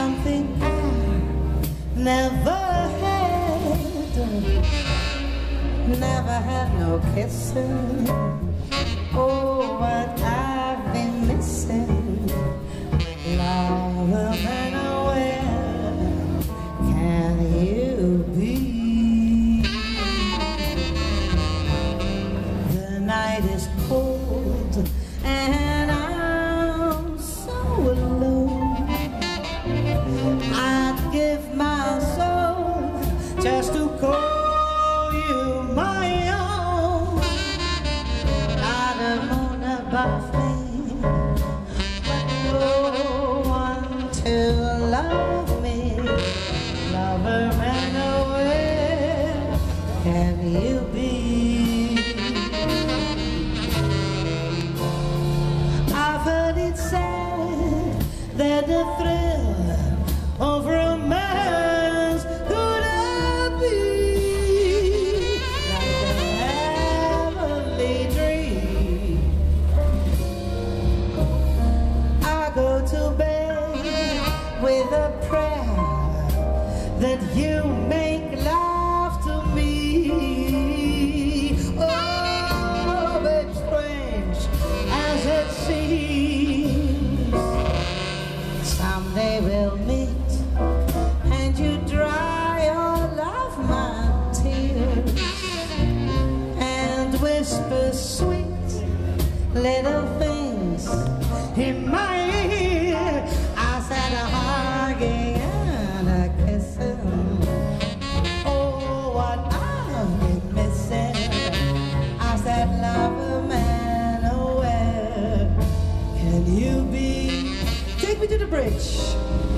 something I never had no kissing. Oh, what I've been missing. Love, and where can you be? The night is cold and I'm so alone. I'd give my soul just to call you my own. Not a moon above me, but no one to love me. Lover, man, where can you be? I've heard it said that the thrill of romance could be like a heavenly dream. I go to bed with a prayer that you make love to me. Oh, but strange as it seems, someday we'll meet and you dry all of my tears and whisper sweet little things in my ear. I said a hugging and a kissing. Oh, what I've been missing. I said, lover, man, oh, where can you be? Take me to the bridge.